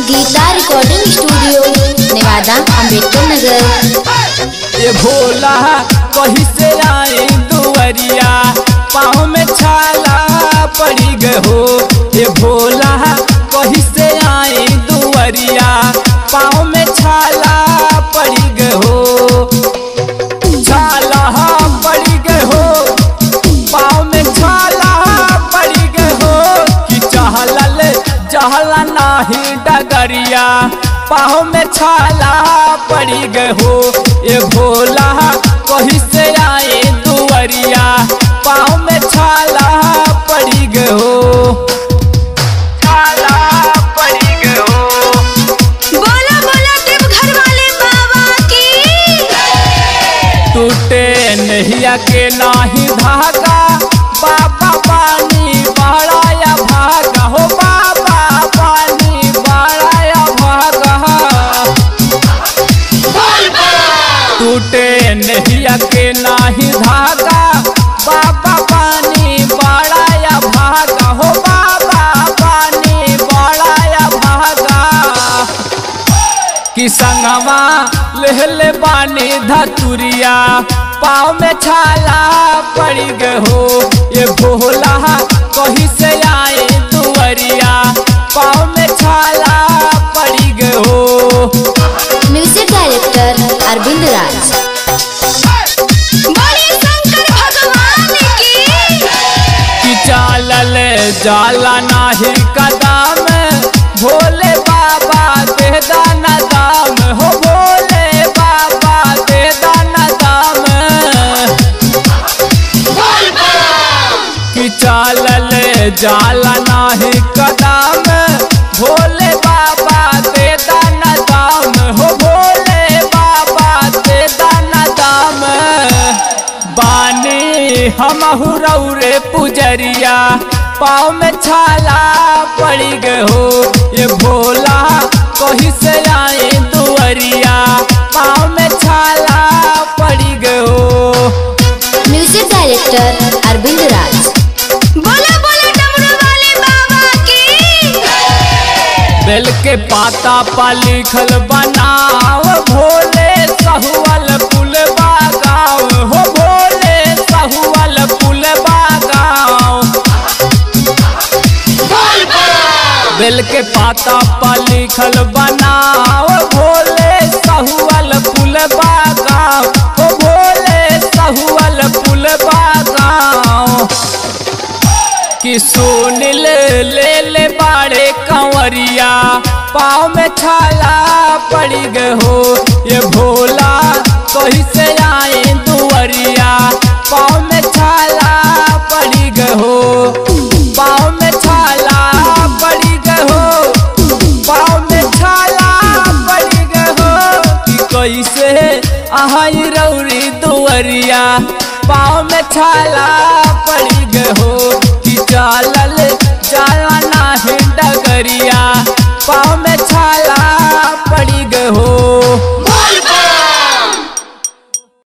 Geeta recording studio Newada Ambedkar Nagar. ये भोला कहीं से आई दुवरिया पाँव में छाला पड़ी गए हो। ये भोला कहीं से आई दुवरिया पाँव में छाला पड़ी गए हो। छाला पड़ी गए हो पाँव में छाला पड़ी गए हो कि चहला नाही डगरिया पाँव में छाला पड़ी गए हो। ये भोला कहीं से आए दुवरिया पाँव में छाला पड़ी गए हो। छाला पड़ी गए हो। बोला बोला देवघर वाले बाबा की। टूटे नैया के नाही धागा बाबा पानी बड़ा भागा हो। बाबा पानी बड़ा भागा टूटे नैया के नाही धागा बाबा पानी बड़ा भागा हो। बाबा पानी बड़ा भागा कि संगवा लेहले बानी धतुरिया पाँव में छाला पड़ी गए हो। ये भोला कहीं से आए दुवरिया पाँव में छाला पड़ी गए हो। Music director Arvind Raj. बड़े शंकर भगवान की चालल जाला नाही कदम भोले बाबा दे दाना दाम हो। भोले बाबा दे दाना दाम कि चालल जाला नाही कदम भोले बाबा दे दाना दाम हो। भोले बाबा दे दाना दाम बानी हमहु रौरे पुजरिया पाँव में छाला पड़ी गए हो। ये भोला कहीं से आए दुवरिया पाँव में छाला पड़ी गए हो। Music director Arvind Raj. बोला बोला डमरू वाले बाबा की। बेल के पाता पा लिखल बनाओ भोले सहुअल पुल बागाओ हो। भोले सहुअल पुल बागाओ बेल के पाता पा लिखल बनाओ भोले सहुअल पुल बागाओ हो। भोले सहुअल पुल बागाओ कि सुनिल ले बाड़े कंवरिया पाँव में छाला पड़ी गए हो। ये भोला कहीं से आए दुवरिया पाँव में छाला पड़ी गए हो। पाँव में छाला पड़ी गए हो। पाँव में छाला पड़ी गए हो कि कैसे आई रौरी दुवरिया पाँव में छाला